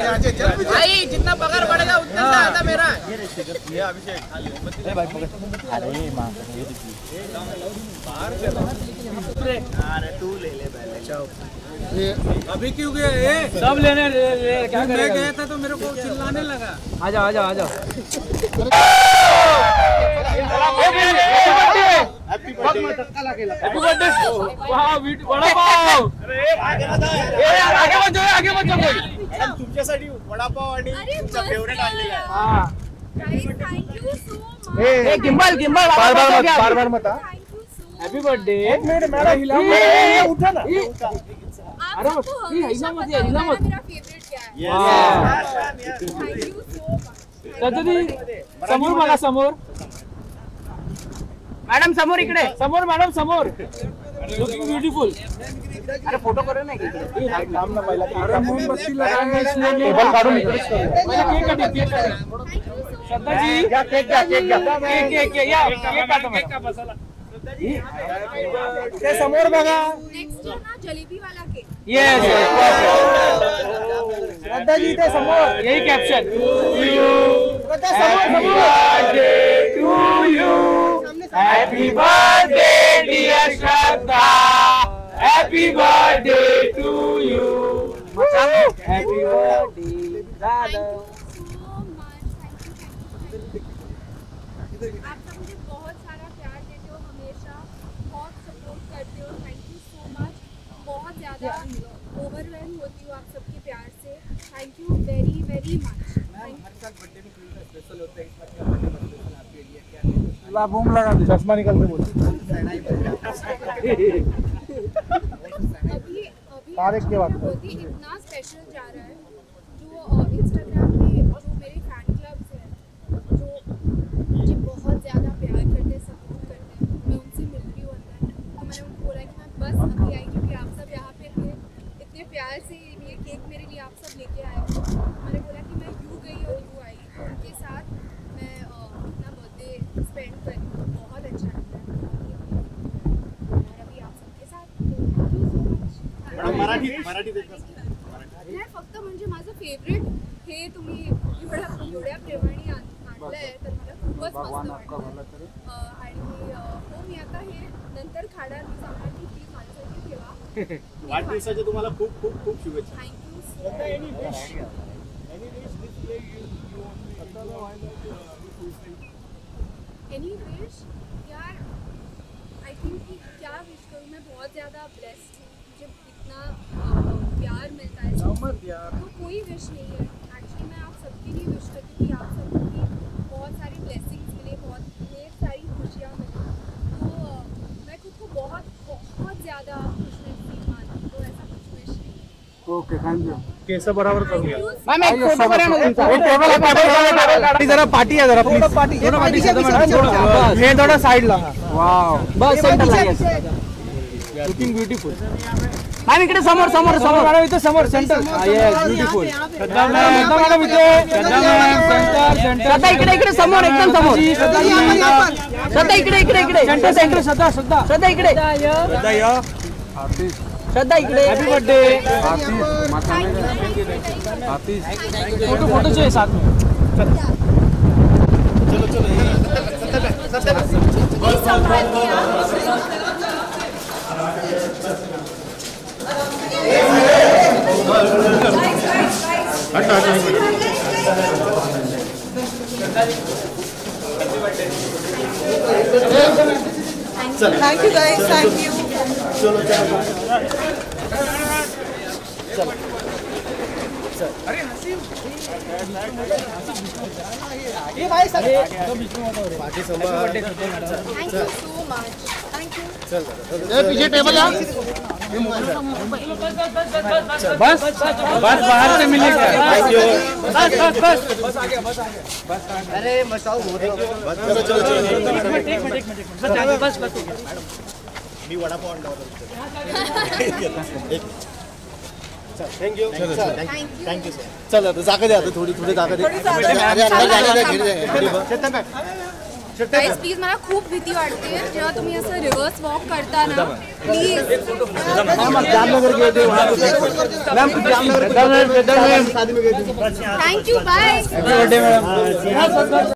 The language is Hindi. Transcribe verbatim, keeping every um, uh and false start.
भाई जितना पगार बढ़ेगा उतना ज्यादा मेरा। ये अभिषेक भाई पकड़। अरे मां अरे तू ले ले पहले। अभी क्यों गया ये? सब लेने ले, ले, क्या मैं गया था तो मेरे को चिल्लाने लगा। आजा आजा आजा। Happy birthday. Happy birthday. वाह वड़ा पाव। अरे आगे मत यार, आगे मत जाओ, आगे मत जाओ। मॅडम तुमच्यासाठी वडापाव आणि तुमचा फेवरेट आणलेला आहे। हां guys thank you so much. ए गिम्बल गिम्बल बार बार मत बार बार मत। Thank you so happy birthday. एक मिनिट मैडम हिला उठा ना। अरे मत हिला मत हिला मत। मेरा फेवरेट क्या है? Yes thank you so much. कधी समोर बघा समोर। मॅडम समोर इकडे समोर मॅडम समोर। Looking beautiful. अरे फोटो करे ना इकडे। काम ना पहिला अरे मोमबत्ती लगाएंगे इसलिए टेबल काढून इकडे पहिले केक कटी केक कटी। श्रद्धा जी घ्या केक घ्या केक घ्या। केक केक केक या केक काढतो केक का मसाला। ते समोर बघा। नेक्स्ट है ना जलेबी वाला केक। यस श्रद्धा जी ते समोर। यही कैप्शन। श्रद्धा समोर समोर। Happy birthday dear Shraddha. Happy birthday to you. Happy birthday Radha. आप सब मुझे बहुत सारा प्यार देते हो, हमेशा बहुत सपोर्ट करते हो। Thank you so much. बहुत ज़्यादा ओवरवेलम होती हूँ आप सबके प्यार से। Thank you very very much. Boom लगा दे। चश्मा निकाल के बोल। अभी तारीख के बाद अभी इतना स्पेशल जा रहा है जो इंस्टाग्राम पे जो मेरे फैन क्लब्स हैं जो मुझे बहुत ज़्यादा प्यार करते हैं, सपोर्ट करते हैं, मैं उनसे मिल रही हूँ अंदर। तो मैंने उनको बोला कि मैं बस अभी आई क्योंकि आप सब यहाँ पे थे, इतने प्यार से ये केक मेरे लिए आप सब लेके आए। मैंने बोला कि मैं यूँ गई और यूँ आई, उनके साथ मैं अपना बर्थडे स्पेंड करी। बहुत अच्छा लगता है और अभी आप सबके साथ। मराठी मराठी देखा। नाही फक्त म्हणजे माझं फेवरेट हे तुम्ही एवढ्या एवढ्या प्रेमाने आणलंय तर मला खूपच मस्त वाटलं। आणि हो मी आता हे नंतर खाणार मी सांगणार की प्लीज माझ्यासाठी ठेवा। वाढदिवसाच्या तुम्हाला खूप खूप खूप शुभेच्छा। थँक्यू सो एनी विश यार आई थिंक कि क्या विश करूँ मैं। बहुत ज़्यादा ब्लेस्ड हूँ, मुझे इतना प्यार मिलता है तो कोई विश नहीं है। एक्चुअली मैं आप सबके लिए विश करती हूँ कि आप सबको भी बहुत सारी ब्लेसिंग्स मिले, बहुत ढेर सारी खुशियाँ मिले। तो मैं खुद को बहुत बहुत ज़्यादा खुशनसीब मानती हूँ। तो ऐसा कुछ विश नहीं। Okay thank you. केस बराबर करूंगा। मैम एक फोटो करा ना तुमचा। एक टेबल पार्टी जरा पार्टी है जरा प्लीज। पार्टी दोनों पार्टी से हे थोड़ा साइड ला। वाव बस सेंटर ला। Looking beautiful. मॅम इकडे समोर समोर समोर मॅडम इथे समोर centre. Yes beautiful. Shraddha madam madam इथे Shraddha madam centre centre. Shraddha इकडे इकडे समोर एकदम समोर। श्रद्धा इकडे इकडे इकडे सेंटर सेंटर श्रद्धा श्रद्धा श्रद्धा इकडे श्रद्धा या श्रद्धा इकडे। Happy birthday Aatish. Photo photo चाहिए साथ में। चलो चलो हटा हटा। Thank you guys thank you. चलो चलो अरे हसीब ये भाई sir thank you so much. Thank you. चल ए पीछे टेबल है। बस बस बाहर से मिलेगा। बस बस बस बस आ गया बस आ गया बस। अरे मचाओ बहुत बस। चलो चलो चलो एक मिनट एक मिनट बस बस मी वडापाव आणला होता। Thank you thank you sir. चल आता जागा दे आता थोडी थोडी जागा दे। अरे अंदर जाने दे घिर दे। गाइस प्लीज मला खूप भीती वाटते जेव्हा तुम्ही असं रिव्हर्स वॉक करता ना प्लीज जामनगर गए थे वहाँ मैम कुछ जामनगर शादी में गए थे thank you bye happy birthday ma'am